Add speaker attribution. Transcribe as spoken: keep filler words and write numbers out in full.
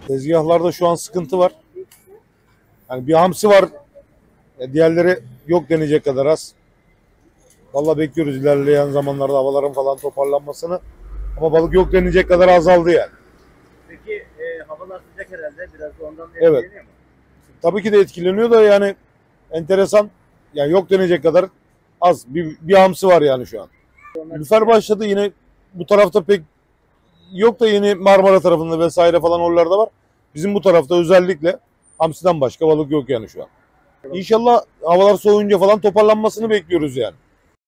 Speaker 1: Tezgahlarda şu an sıkıntı var. Yani bir hamsi var. E, diğerleri yok denecek kadar az. Vallahi bekliyoruz ilerleyen zamanlarda havaların falan toparlanmasını. Ama balık yok denecek kadar azaldı yani.
Speaker 2: Peki e, havalar sıcak herhalde. Biraz da ondan da
Speaker 1: Evet.
Speaker 2: etkileniyor mu?
Speaker 1: Tabii ki de etkileniyor da yani enteresan. Yani yok denecek kadar az. Bir, bir hamsi var yani şu an. Lüfer başladı yine bu tarafta pek yok da yeni Marmara tarafında vesaire falan oralarda var. Bizim bu tarafta özellikle hamsiden başka balık yok yani şu an. İnşallah havalar soğuyunca falan toparlanmasını bekliyoruz yani.